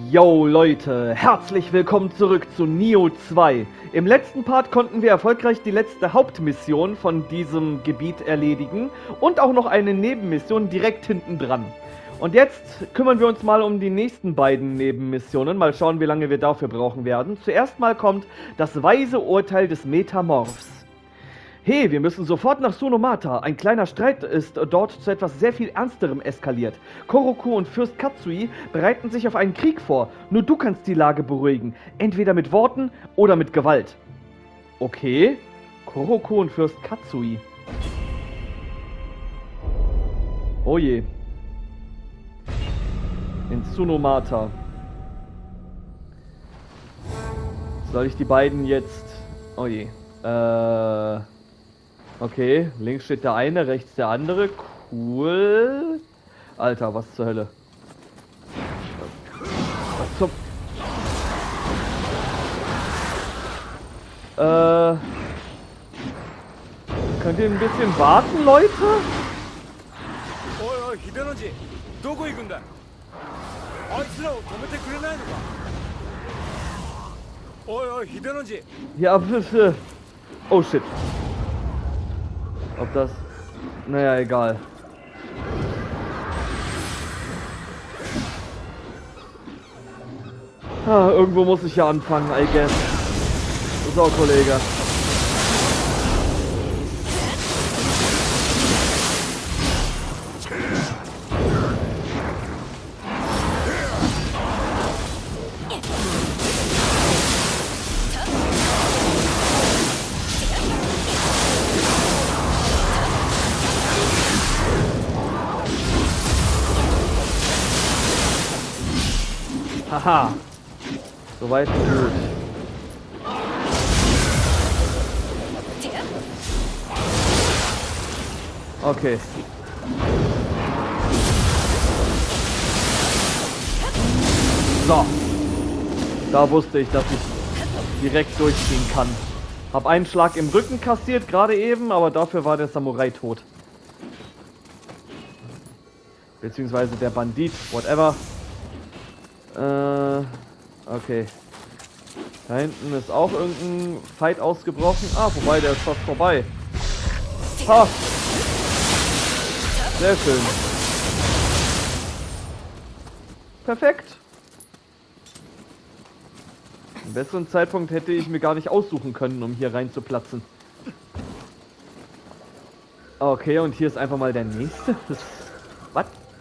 Yo Leute, herzlich willkommen zurück zu Nioh 2. Im letzten Part konnten wir erfolgreich die letzte Hauptmission von diesem Gebiet erledigen und auch noch eine Nebenmission direkt hinten dran. Und jetzt kümmern wir uns mal um die nächsten beiden Nebenmissionen, mal schauen, wie lange wir dafür brauchen werden. Zuerst mal kommt das weise Urteil des Metamorphs. Hey, wir müssen sofort nach Sonomata. Ein kleiner Streit ist dort zu etwas sehr viel Ernsterem eskaliert. Koroku und Fürst Katsui bereiten sich auf einen Krieg vor. Nur du kannst die Lage beruhigen. Entweder mit Worten oder mit Gewalt. Okay. Koroku und Fürst Katsui. Oh je. In Sonomata. Soll ich die beiden jetzt... Oh je. Okay, links steht der eine, rechts der andere. Cool. Alter, was zur Hölle? Was zum... Könnt ihr ein bisschen warten, Leute? Oi, Hidenoji, doko igun da? Aitsura o tomete kurenai no ka? Oi, Hidenoji. Ja, bitte. Oh shit. Ob das... Naja, egal. Ah, irgendwo muss ich ja anfangen, I guess. So, Kollege. Haha. Soweit so gut. Okay. So. Da wusste ich, dass ich direkt durchziehen kann. Hab einen Schlag im Rücken kassiert, gerade eben, aber dafür war der Samurai tot. Beziehungsweise der Bandit, whatever. Okay. Da hinten ist auch irgendein Fight ausgebrochen. Ah, wobei, der ist fast vorbei. Ha! Sehr schön. Perfekt. Einen besseren Zeitpunkt hätte ich mir gar nicht aussuchen können, um hier rein zu platzen. Okay, und hier ist einfach mal der nächste. Was?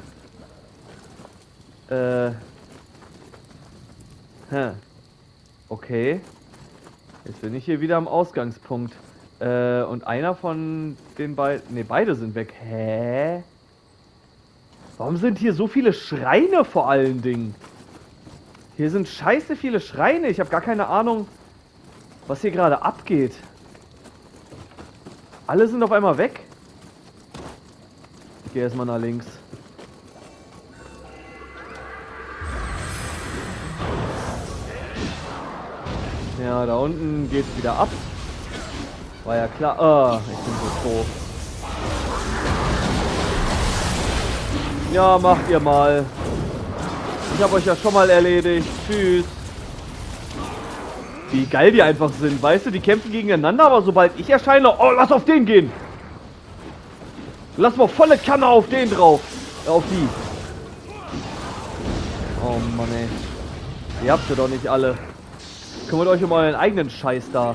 Okay. Jetzt bin ich hier wieder am Ausgangspunkt. Und einer von den beiden... Ne, beide sind weg. Hä? Warum sind hier so viele Schreine vor allen Dingen? Hier sind scheiße viele Schreine. Ich habe gar keine Ahnung, was hier gerade abgeht. Alle sind auf einmal weg. Ich gehe erstmal nach links. Ja, da unten geht's wieder ab. War ja klar. Ah, ich bin so doof. Ja, macht ihr mal. Ich habe euch ja schon mal erledigt. Tschüss. Wie geil die einfach sind. Weißt du, die kämpfen gegeneinander, aber sobald ich erscheine... Oh, lass auf den gehen. Lass mal volle Kanne auf den drauf. Auf die. Oh Mann, ey. Ihr habt ja doch nicht alle. Kümmert euch um euren eigenen Scheiß da.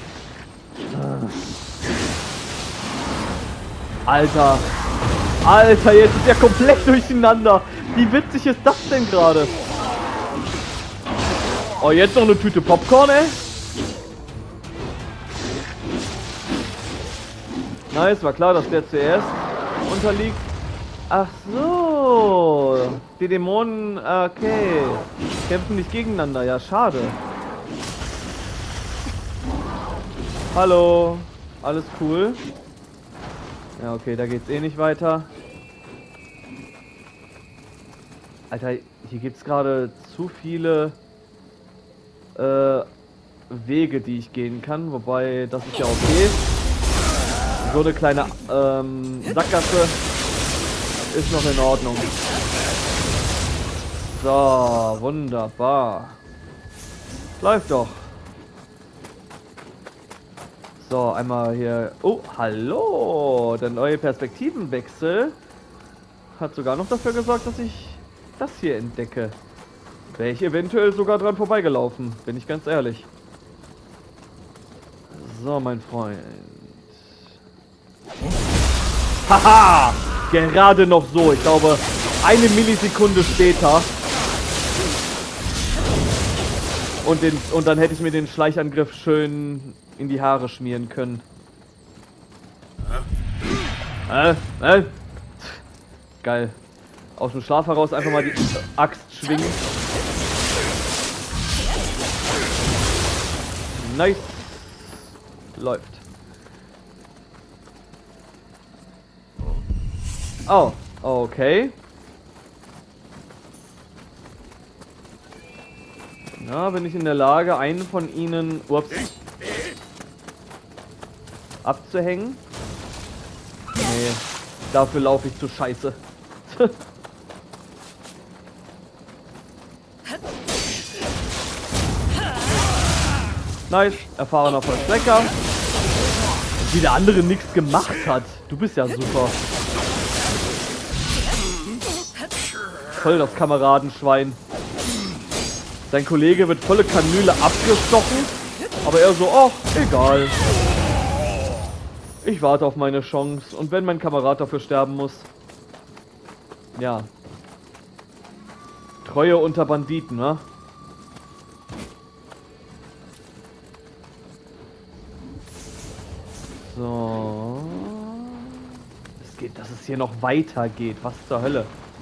Alter. Alter, jetzt ist er komplett durcheinander. Wie witzig ist das denn gerade? Oh, jetzt noch eine Tüte Popcorn, ey. Nice, war klar, dass der zuerst unterliegt. Ach so. Die Dämonen, okay. Kämpfen nicht gegeneinander, ja, schade. Hallo, alles cool? Ja, okay, da geht's eh nicht weiter. Alter, hier gibt's gerade zu viele Wege, die ich gehen kann, wobei das ist ja okay. So eine kleine Sackgasse ist noch in Ordnung. So, wunderbar. Läuft doch. So, einmal hier... Oh, hallo! Der neue Perspektivenwechsel hat sogar noch dafür gesorgt, dass ich das hier entdecke. Wäre ich eventuell sogar dran vorbeigelaufen, bin ich ganz ehrlich. So, mein Freund. Haha! Gerade noch so. Ich glaube, eine Millisekunde später. Und dann hätte ich mir den Schleichangriff schön in die Haare schmieren können. Geil. Aus dem Schlaf heraus einfach mal die Axt schwingen. Nice. Läuft. Oh, okay. Na, bin ich in der Lage, einen von ihnen abzuhängen? Nee, dafür laufe ich zu scheiße. Nice, erfahrener Vollstrecker. Wie der andere nichts gemacht hat. Du bist ja super. Voll das Kameradenschwein. Sein Kollege wird volle Kanüle abgestochen, aber er so, ach, egal. Ich warte auf meine Chance und wenn mein Kamerad dafür sterben muss, ja. Treue unter Banditen, ne? So. Es geht, dass es hier noch weitergeht. Was zur Hölle?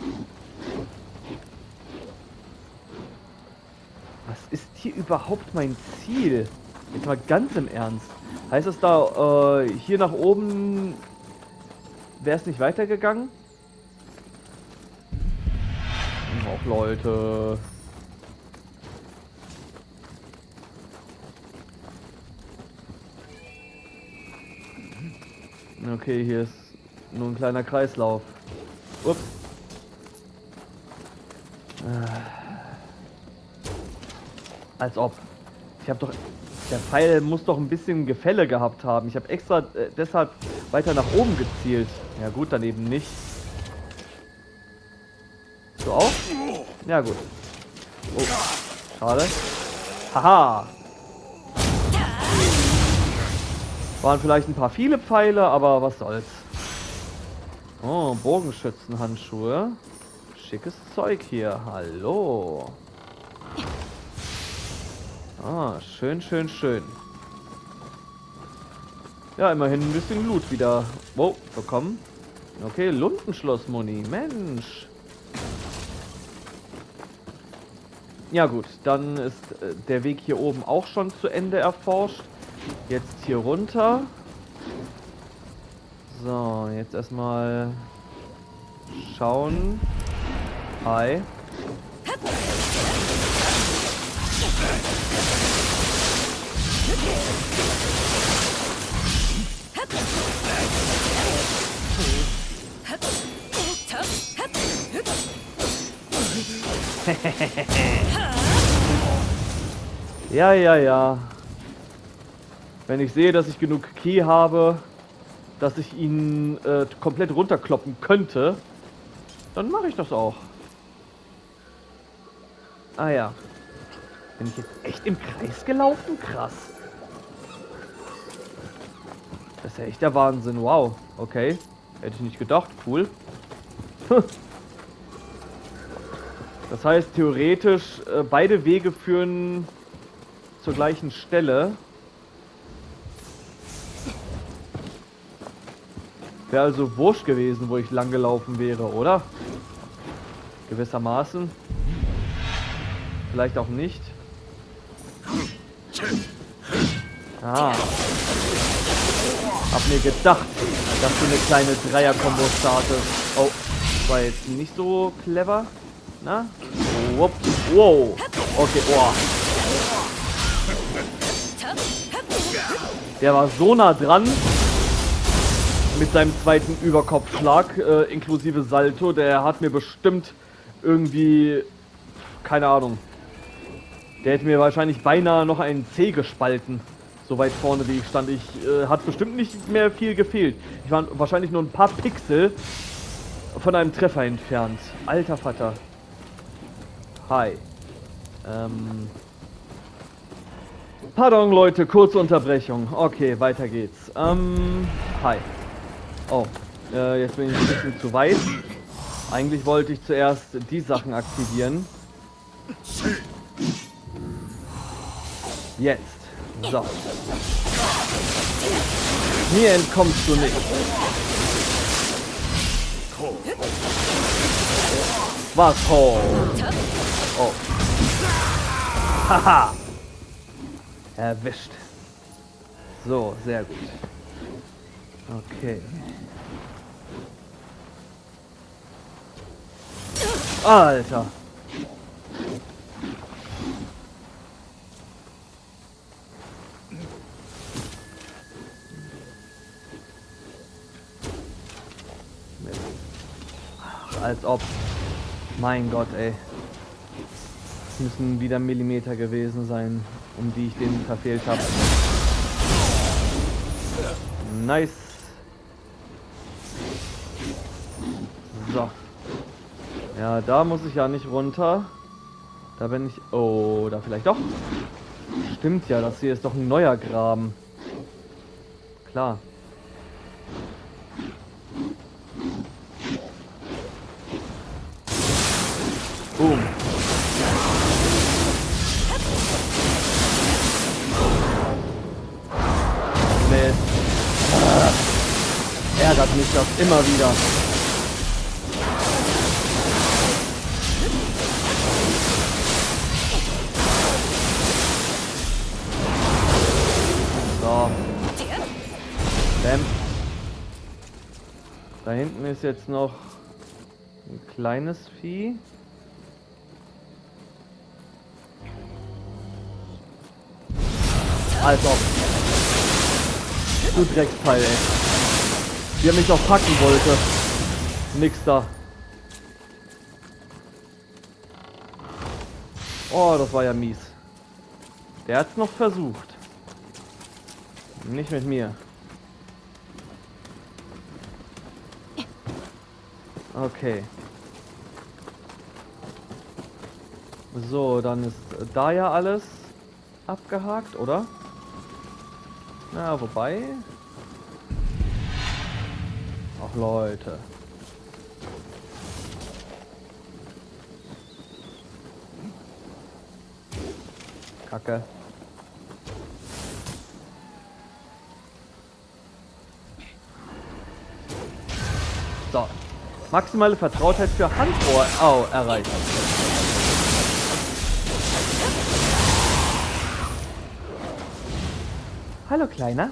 Was ist hier überhaupt mein Ziel? Jetzt mal ganz im Ernst. Heißt es da, hier nach oben wäre es nicht weitergegangen? Och, Leute. Okay, hier ist nur ein kleiner Kreislauf. Ups. Als ob. Ich habe doch... Der Pfeil muss doch ein bisschen Gefälle gehabt haben. Ich habe extra deshalb weiter nach oben gezielt. Ja gut, dann eben nicht. Du auch? Ja gut. Oh, schade. Haha. Waren vielleicht ein paar viele Pfeile, aber was soll's. Oh, Bogenschützenhandschuhe. Schickes Zeug hier. Hallo. Ah, schön, schön, schön. Ja, immerhin ein bisschen Loot wieder. Wow, bekommen. Okay, Lundenschloss-Muni. Mensch. Ja gut, dann ist der Weg hier oben auch schon zu Ende erforscht. Jetzt hier runter. So, jetzt erstmal schauen. Hi. Ja, ja, ja. Wenn ich sehe, dass ich genug Key habe, dass ich ihn komplett runterkloppen könnte, dann mache ich das auch. Ah ja. Bin ich jetzt echt im Kreis gelaufen? Krass. Das ist ja echt der Wahnsinn. Wow. Okay. Hätte ich nicht gedacht. Cool. Das heißt, theoretisch, beide Wege führen zur gleichen Stelle. Wäre also wurscht gewesen, wo ich lang gelaufen wäre, oder? Gewissermaßen. Vielleicht auch nicht. Ah. Hab mir gedacht, dass du eine kleine Dreier-Kombo startest. Oh, war jetzt nicht so clever. Na? Wow. Okay, oh. Der war so nah dran. Mit seinem zweiten Überkopfschlag, inklusive Salto. Der hat mir bestimmt irgendwie keine Ahnung. Der hätte mir wahrscheinlich beinahe noch einen Zeh gespalten. So weit vorne wie ich stand. Hat bestimmt nicht mehr viel gefehlt. Ich war wahrscheinlich nur ein paar Pixel von einem Treffer entfernt. Alter Vater. Hi. Pardon Leute, kurze Unterbrechung. Okay, weiter geht's. Hi. Oh, jetzt bin ich ein bisschen zu weit. Eigentlich wollte ich zuerst die Sachen aktivieren. Jetzt. So. Mir entkommst du nicht. Was? Oh. Oh. Haha. Erwischt. So, sehr gut. Okay. Alter. Ach, als ob. Mein Gott, ey. Es müssen wieder Millimeter gewesen sein, um die ich den verfehlt habe. Nice. So. Ja, da muss ich ja nicht runter. Da bin ich... Oh, da vielleicht doch. Stimmt ja, das hier ist doch ein neuer Graben. Klar. Boom. Nee. Ärgert mich das immer wieder. So. Bam. Da hinten ist jetzt noch ein kleines Vieh. Als ob. Du Drecksteil, ey. Wie er mich noch packen wollte. Nix da. Oh, das war ja mies. Der hat's noch versucht. Nicht mit mir. Okay. So, dann ist da ja alles abgehakt, oder? Na, wobei... Ach, Leute. Kacke. So. Maximale Vertrautheit für Handrohr erreicht. Hallo, Kleiner.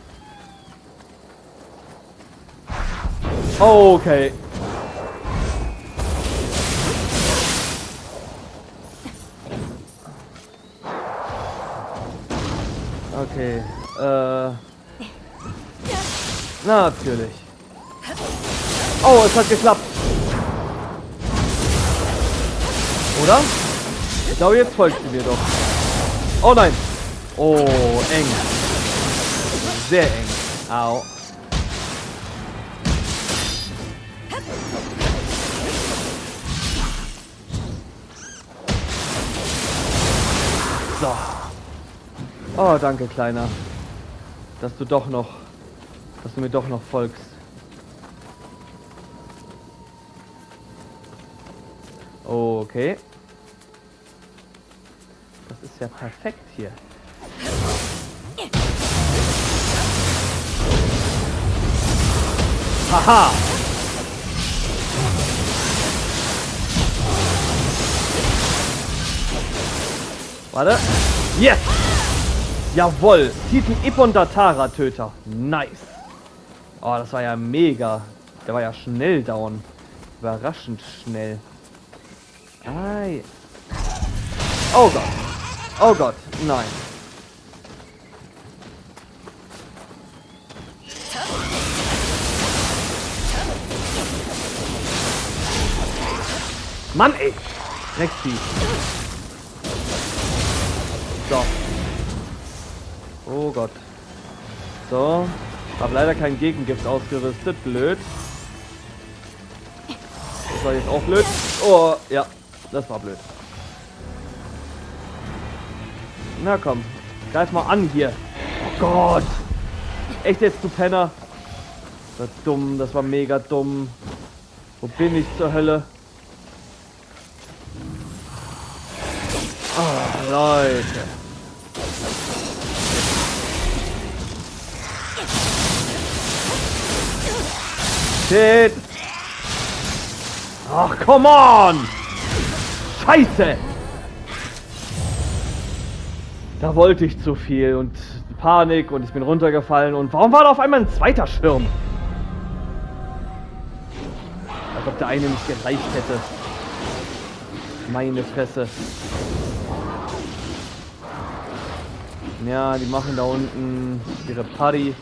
Okay. Okay. Natürlich. Oh, es hat geklappt. Oder? Ich glaube, jetzt folgt sie mir doch. Oh nein. Oh, eng. Sehr eng. Au. So. Oh, danke, Kleiner. Dass du mir doch noch folgst. Okay. Das ist ja perfekt hier. Haha! Warte. Yes! Jawohl! Titan Ippon Datara Töter. Nice! Oh, das war ja mega. Der war ja schnell down. Überraschend schnell. Ei. Oh Gott. Oh Gott. Nein. Mann, ey. Drecksvieh. So. Oh Gott. So. Hab leider kein Gegengift ausgerüstet. Blöd. Das war jetzt auch blöd. Oh, ja. Das war blöd. Na komm. Greif mal an hier. Oh Gott. Echt jetzt, du Penner? Das war dumm. Das war mega dumm. Wo bin ich zur Hölle? Oh, Leute. Shit. Ach, come on. Scheiße. Da wollte ich zu viel und Panik und ich bin runtergefallen. Und warum war da auf einmal ein zweiter Schirm? Als ob der eine nicht gereicht hätte. Meine Fresse. Ja, die machen da unten ihre Party.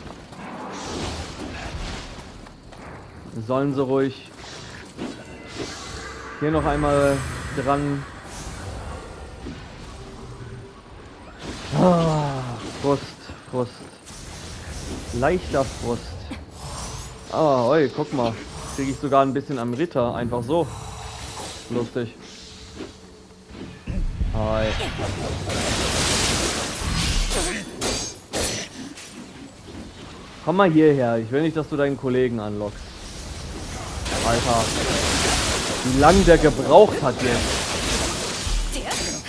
Sollen sie ruhig. Hier noch einmal dran. Ah, Frust, Frust. Leichter Frust. Ah, oi, guck mal. Kriege ich sogar ein bisschen am Ritter. Einfach so. Lustig. Hi. Komm mal hierher. Ich will nicht, dass du deinen Kollegen anlockst. Alter. Wie lange der gebraucht hat jetzt.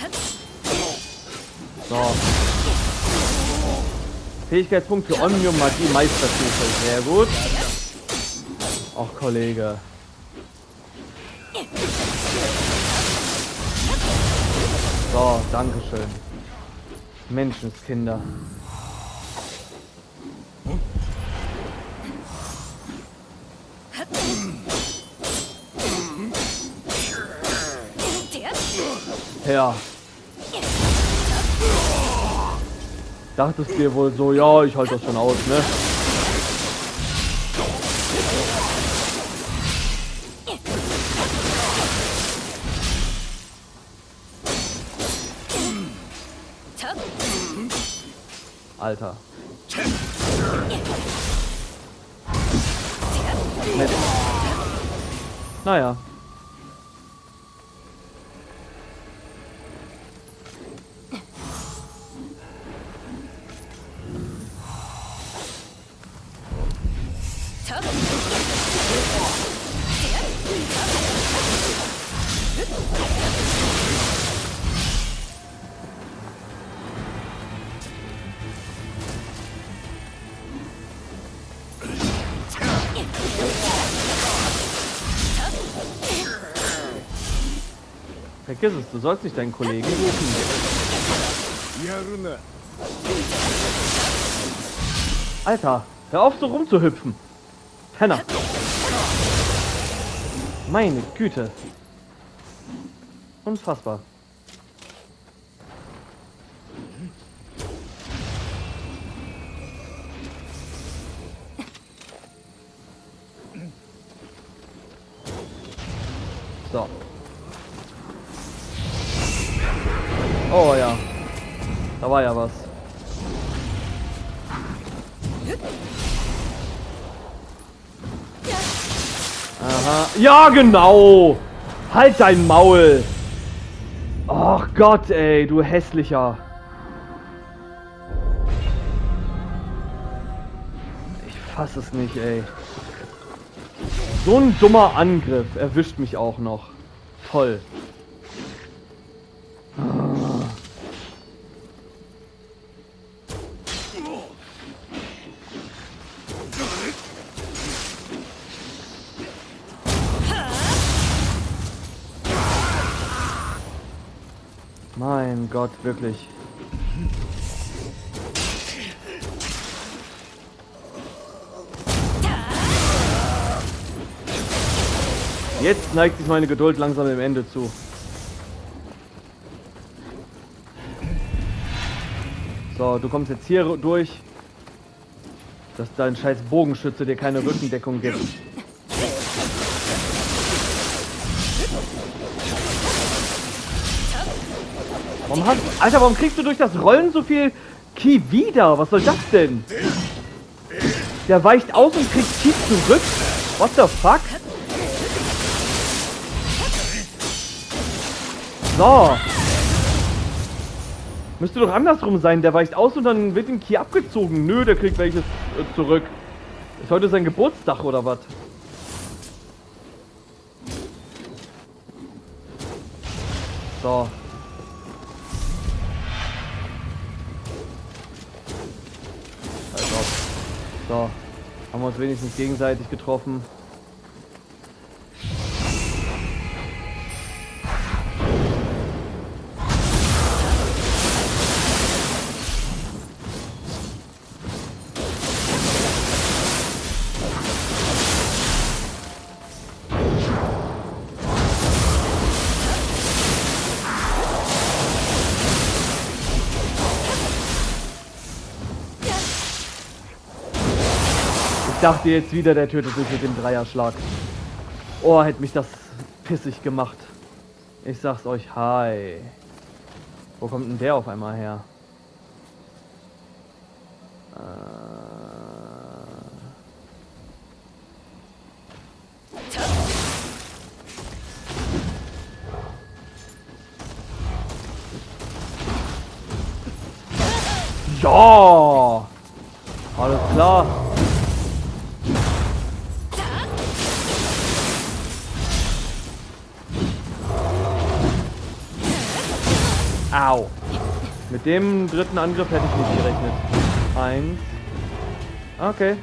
So. Fähigkeitspunkt für Omnium Magie Meisterstufe. Sehr gut. Ach, Kollege. So, dankeschön. Menschenskinder. Ja. Dachtest dir wohl so, ja, ich halte das schon aus, ne? Alter. Nett. Naja. Vergiss es, du sollst nicht deinen Kollegen rufen. Alter, hör auf so rumzuhüpfen. Penner. Meine Güte. Unfassbar. So. Oh ja. Da war ja was. Aha. Ja, genau. Halt dein Maul. Ach Gott, ey, du hässlicher. Ich fass es nicht, ey. So ein dummer Angriff erwischt mich auch noch. Toll. Mein Gott, wirklich. Jetzt neigt sich meine Geduld langsam dem Ende zu. So, du kommst jetzt hier durch, dass dein scheiß Bogenschütze dir keine Rückendeckung gibt. Alter, warum kriegst du durch das Rollen so viel Ki wieder? Was soll das denn? Der weicht aus und kriegt Ki zurück? What the fuck? So. Müsste doch andersrum sein. Der weicht aus und dann wird ihm Ki abgezogen. Nö, der kriegt welches zurück. Ist heute sein Geburtstag oder was? So. So. Haben wir uns wenigstens gegenseitig getroffen. Ich dachte jetzt wieder, der tötet sich mit dem Dreierschlag. Oh, hätte mich das pissig gemacht. Ich sag's euch, hi. Wo kommt denn der auf einmal her? Ja! Alles klar. Au. Mit dem dritten Angriff hätte ich nicht gerechnet. 1. Okay.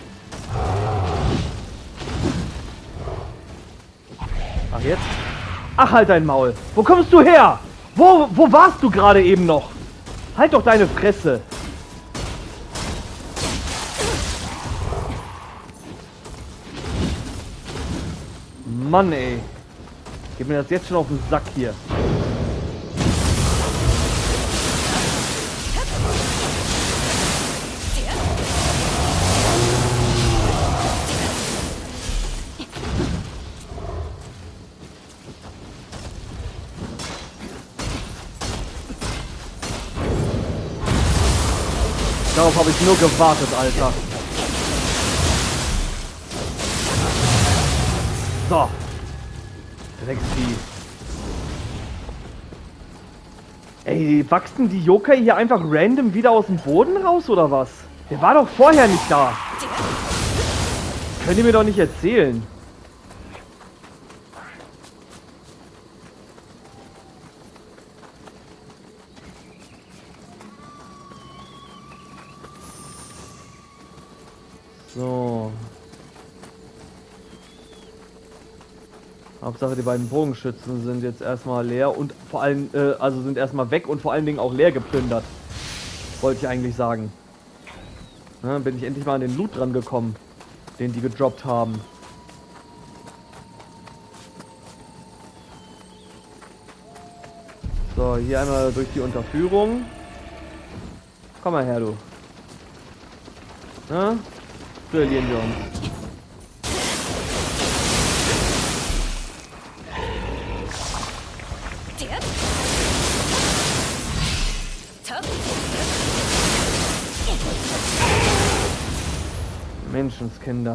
Ach, jetzt? Ach, halt dein Maul. Wo kommst du her? Wo warst du gerade eben noch? Halt doch deine Fresse. Mann, ey. Gib mir das jetzt schon auf den Sack hier. Darauf habe ich nur gewartet, Alter. So. Drecksvieh. Ey, wachsen die Yokai hier einfach random wieder aus dem Boden raus, oder was? Der war doch vorher nicht da. Könnt ihr mir doch nicht erzählen. So. Hauptsache die beiden Bogenschützen sind jetzt erstmal leer und vor allem, also sind erstmal weg und vor allen Dingen auch leer geplündert. Wollte ich eigentlich sagen. Na, bin ich endlich mal an den Loot dran gekommen, den die gedroppt haben. So, hier einmal durch die Unterführung. Komm mal her, du. Na? Verlieren wir uns. Menschenskinder.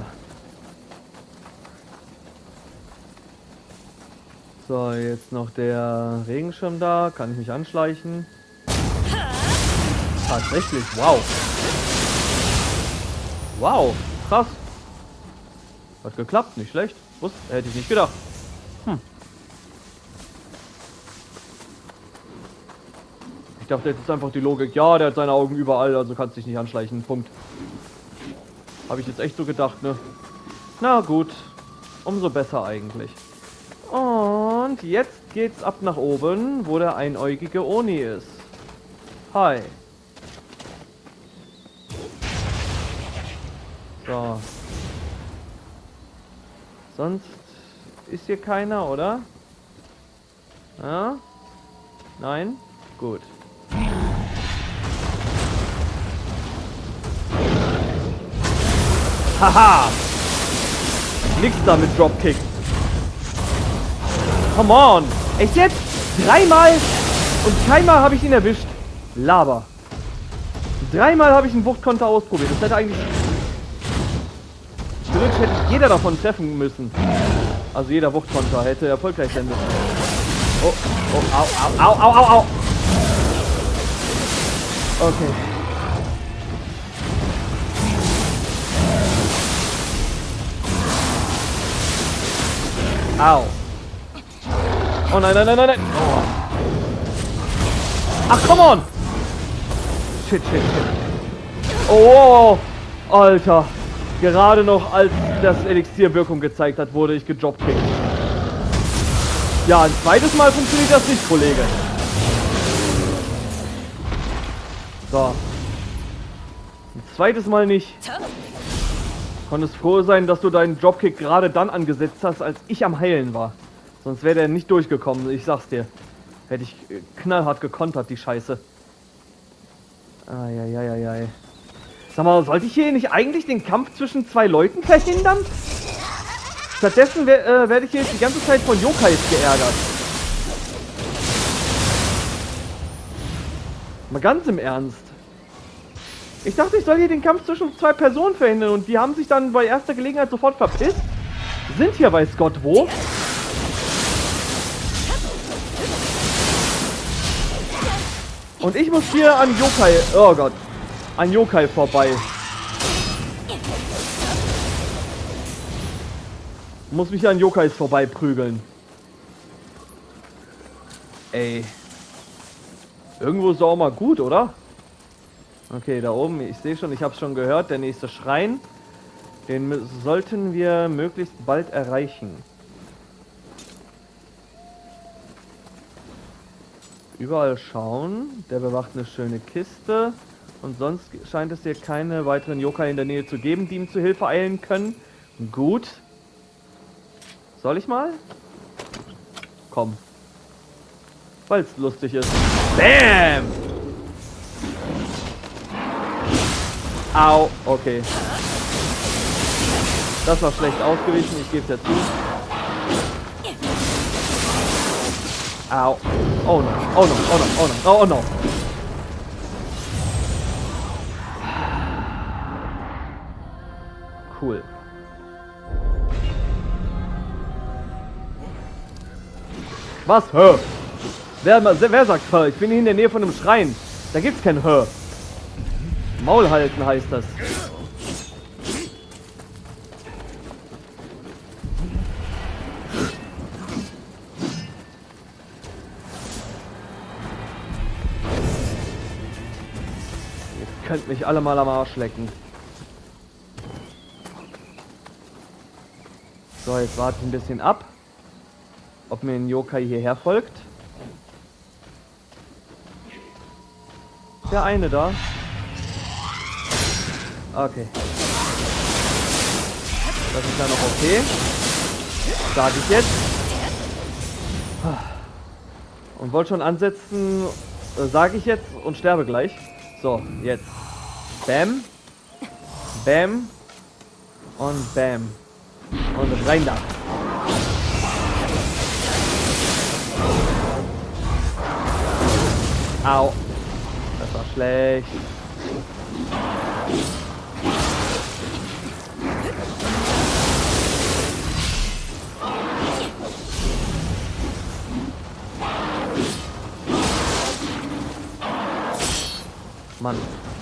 So, jetzt noch der Regenschirm da. Kann ich mich anschleichen? Tatsächlich, wow. Wow, krass. Hat geklappt, nicht schlecht. Hätte ich nicht gedacht. Ich dachte, jetzt ist einfach die Logik. Ja, der hat seine Augen überall, also kannst dich nicht anschleichen. Punkt. Habe ich jetzt echt so gedacht, ne? Na gut. Umso besser eigentlich. Und jetzt geht's ab nach oben, wo der einäugige Oni ist. Hi. So. Sonst ist hier keiner, oder? Ja? Nein? Gut. Haha! Nix da mit Dropkick. Come on! Echt jetzt? Dreimal? Und keinmal habe ich ihn erwischt. Laber. 3-mal habe ich einen Wuchtkonter ausprobiert. Das hätte eigentlich... Theoretisch hätte jeder davon treffen müssen. Also jeder Wuchtkonter hätte erfolgreich sein müssen. Oh, oh, au, au, au, au, au. Okay. Au. Oh nein, nein, nein, nein, nein. Oh. Ach, come on. Shit, shit, shit. Oh, Alter. Gerade noch, als das Elixier Wirkung gezeigt hat, wurde ich gedropkickt. Ja, ein zweites Mal funktioniert das nicht, Kollege. So. Ein zweites Mal nicht. Konntest froh sein, dass du deinen Dropkick gerade dann angesetzt hast, als ich am Heilen war. Sonst wäre der nicht durchgekommen, ich sag's dir. Hätte ich knallhart gekontert, die Scheiße. Eieieiei. Sag mal, sollte ich hier nicht eigentlich den Kampf zwischen zwei Leuten verhindern? Stattdessen werde ich hier jetzt die ganze Zeit von Yokais geärgert. Mal ganz im Ernst. Ich dachte, ich soll hier den Kampf zwischen zwei Personen verhindern und die haben sich dann bei erster Gelegenheit sofort verpisst. Sind hier weiß Gott wo. Und ich muss hier an Yokai, oh Gott, an Yokai vorbei. Muss mich an Yokais vorbei prügeln. Ey. Irgendwo ist doch auch mal gut, oder? Okay, da oben, ich sehe schon, ich habe es schon gehört, der nächste Schrein. Den sollten wir möglichst bald erreichen. Überall schauen. Der bewacht eine schöne Kiste. Und sonst scheint es hier keine weiteren Yokai in der Nähe zu geben, die ihm zu Hilfe eilen können. Gut. Soll ich mal? Komm. Weil es lustig ist. Bam! Au, okay. Das war schlecht ausgewichen, ich gebe es ja zu. Au. Oh no, oh no, oh no, oh no, oh no. Cool. Was? Hä? Wer sagt Hä? Ich bin hier in der Nähe von einem Schrein. Da gibt's kein Hä. Maul halten heißt das. Ihr könnt mich alle mal am Arsch lecken. So, jetzt warte ich ein bisschen ab, ob mir ein Yokai hierher folgt. Der eine da. Okay. Das ist ja noch okay. Sage ich jetzt. Und wollte schon ansetzen, sage ich jetzt und sterbe gleich. So, jetzt. Bam. Bam. Und Bam. Und rein da. Au. Das war schlecht. Mann.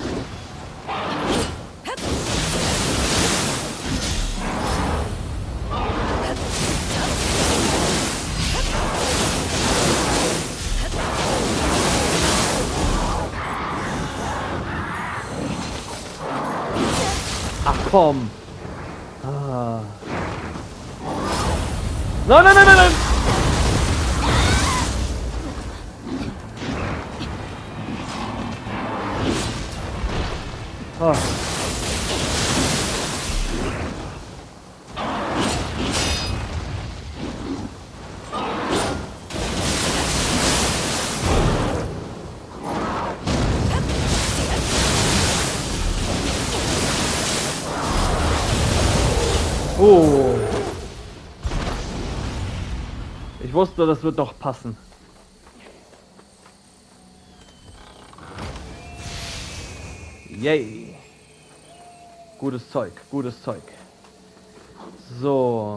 Ach komm. Ah. Nein, nein, nein, nein, nein. Ah. Oh. Ich wusste, das wird doch passen. Yay. Gutes Zeug, gutes Zeug. So.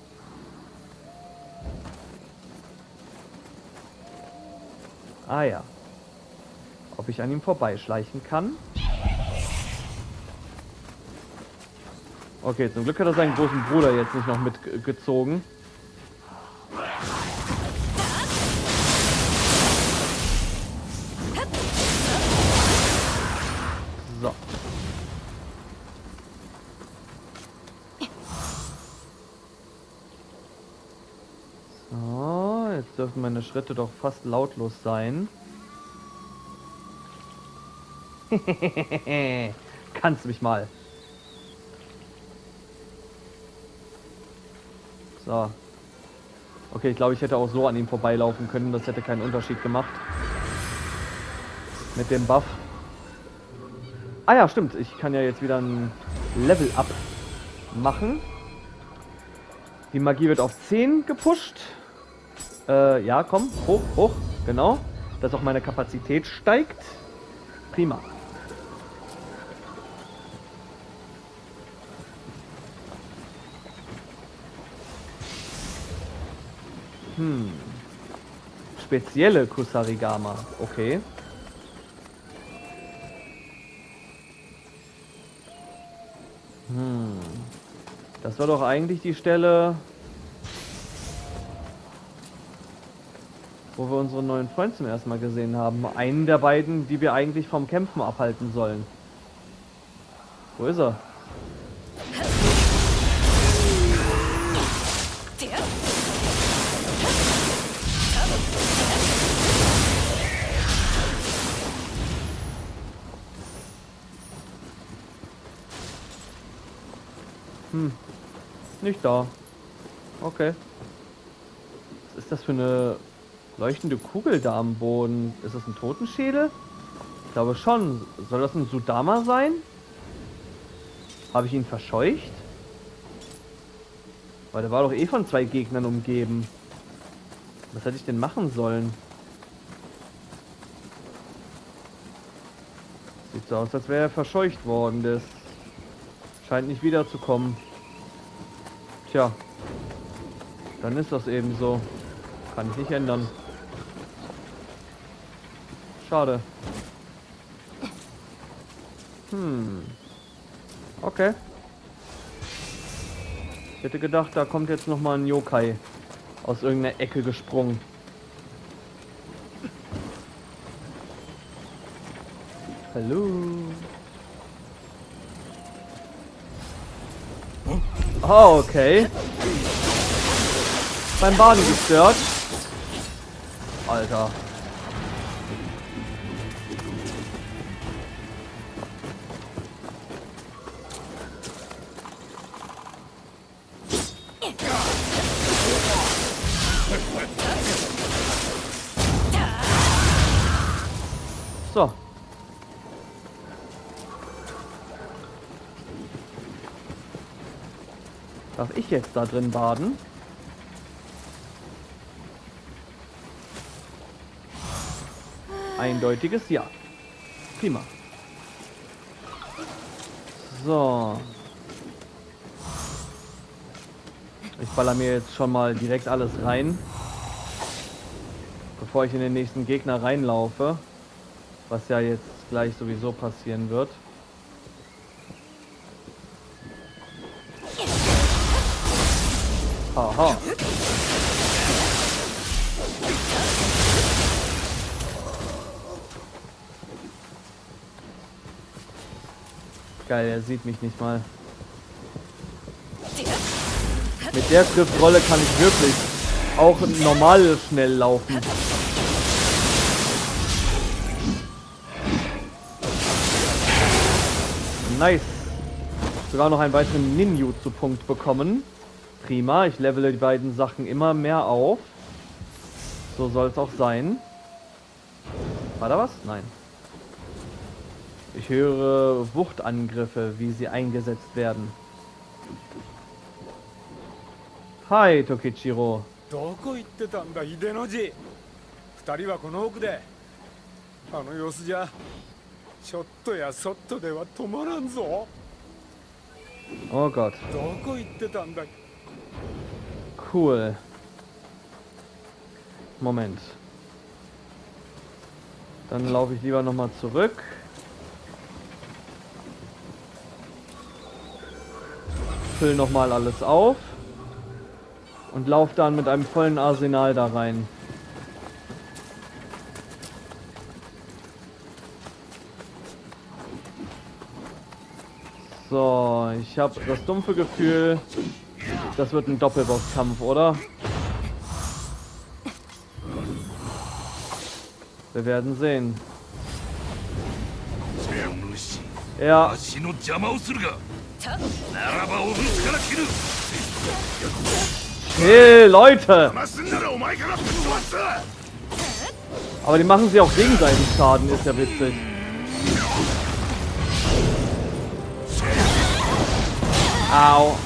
Ah ja. Ob ich an ihm vorbeischleichen kann? Okay, zum Glück hat er seinen großen Bruder jetzt nicht noch mitgezogen. So. So, jetzt dürfen meine Schritte doch fast lautlos sein. Kannst mich mal. So. Okay, ich glaube, ich hätte auch so an ihm vorbeilaufen können. Das hätte keinen Unterschied gemacht. Mit dem Buff. Ah ja, stimmt. Ich kann ja jetzt wieder ein Level-Up machen. Die Magie wird auf 10 gepusht. Ja, komm. Hoch, hoch. Genau. Dass auch meine Kapazität steigt. Prima. Spezielle Kusarigama. Okay. Das war doch eigentlich die Stelle, wo wir unseren neuen Freund zum ersten Mal gesehen haben. Einen der beiden, die wir eigentlich vom Kämpfen abhalten sollen. Wo ist er? Nicht da. Okay. Was ist das für eine leuchtende Kugel da am Boden? Ist das ein Totenschädel? Ich glaube schon. Soll das ein Sudama sein? Habe ich ihn verscheucht? Weil der war doch eh von 2 Gegnern umgeben. Was hätte ich denn machen sollen? Sieht so aus, als wäre er verscheucht worden. Das scheint nicht wiederzukommen. Tja. Dann ist das eben so. Kann ich nicht ändern. Schade. Okay. Ich hätte gedacht, da kommt jetzt nochmal ein Yokai aus irgendeiner Ecke gesprungen. Hallo. Oh, okay. Beim Baden gestört. Alter. So. Darf ich jetzt da drin baden? Eindeutiges Ja. Prima. So. Ich baller mir jetzt schon mal direkt alles rein. Bevor ich in den nächsten Gegner reinlaufe. Was ja jetzt gleich sowieso passieren wird. Haha. Geil, er sieht mich nicht mal. Mit der Schriftrolle kann ich wirklich auch normal schnell laufen. Nice. Sogar noch einen weiteren Ninjutsu-Punkt bekommen. Prima, ich levele die beiden Sachen immer mehr auf. So soll es auch sein. War da was? Nein. Ich höre Wuchtangriffe, wie sie eingesetzt werden. Hi, Tokichiro. どこ行ってたんだ秀の字。二人はこの奥で。あの様子じゃちょっとやそっとでは止まらんぞ。 Oh Gott. どこ行ってたんだ。 Cool. Moment. Dann laufe ich lieber nochmal zurück. Füll nochmal alles auf. Und laufe dann mit einem vollen Arsenal da rein. So, ich habe das dumpfe Gefühl, das wird ein Doppelbosskampf, oder? Wir werden sehen. Ja. Hey, Leute! Aber die machen sich auch gegenseitig Schaden, ist ja witzig. Au.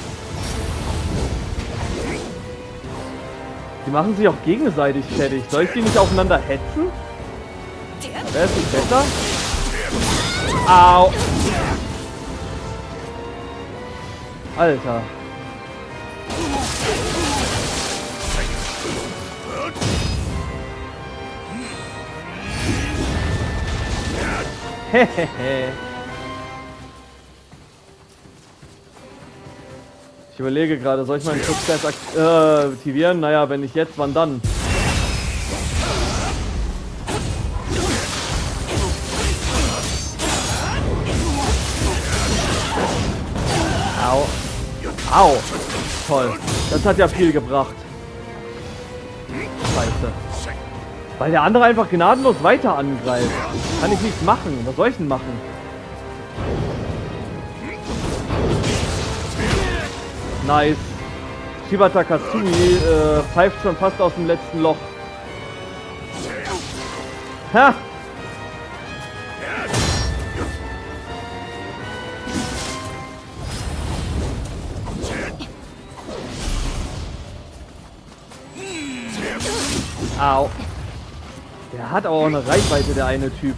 Die machen sich auch gegenseitig fertig. Soll ich die nicht aufeinander hetzen? Wer ist nicht besser? Au. Alter. Hehehe. Ich überlege gerade, soll ich meinen Schutzgeist aktivieren? Naja, wenn nicht jetzt, wann dann? Au. Au. Toll. Das hat ja viel gebracht. Scheiße. Weil der andere einfach gnadenlos weiter angreift. Kann ich nichts machen. Was soll ich denn machen? Nice. Shibata Katsumi pfeift schon fast aus dem letzten Loch. Ha! Au. Der hat auch eine Reichweite, der eine Typ.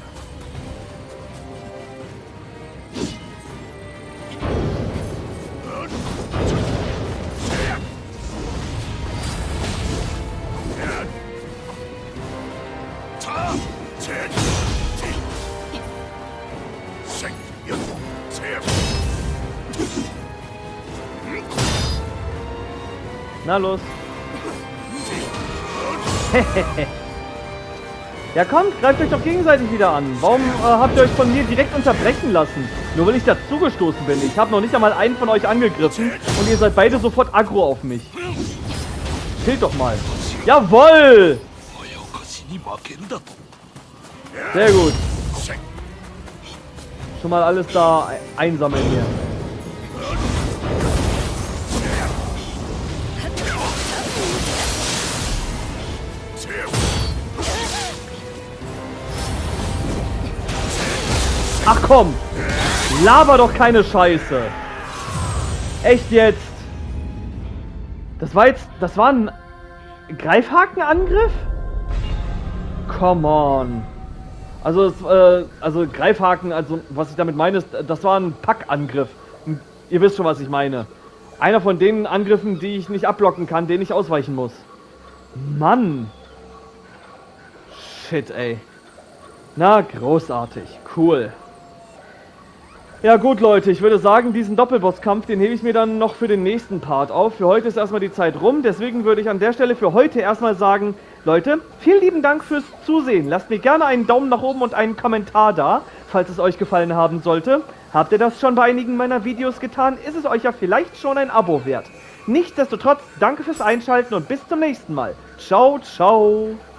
Na los. Ja kommt, greift euch doch gegenseitig wieder an. Warum habt ihr euch von mir direkt unterbrechen lassen? Nur weil ich dazugestoßen bin. Ich habe noch nicht einmal einen von euch angegriffen und ihr seid beide sofort aggro auf mich. Chillt doch mal. Jawoll! Sehr gut. Schon mal alles da einsammeln hier. Ach komm! Laber doch keine Scheiße! Echt jetzt? Das war ein Greifhakenangriff? Come on. Also Greifhaken, also was ich damit meine, ist, das war ein Packangriff. Ihr wisst schon, was ich meine. Einer von den Angriffen, die ich nicht abblocken kann, den ich ausweichen muss. Mann! Shit, ey. Na, großartig. Cool. Ja gut, Leute, ich würde sagen, diesen Doppelbosskampf, den hebe ich mir dann noch für den nächsten Part auf. Für heute ist erstmal die Zeit rum, deswegen würde ich an der Stelle für heute erstmal sagen, Leute, vielen lieben Dank fürs Zusehen. Lasst mir gerne einen Daumen nach oben und einen Kommentar da, falls es euch gefallen haben sollte. Habt ihr das schon bei einigen meiner Videos getan, ist es euch ja vielleicht schon ein Abo wert. Nichtsdestotrotz, danke fürs Einschalten und bis zum nächsten Mal. Ciao, ciao.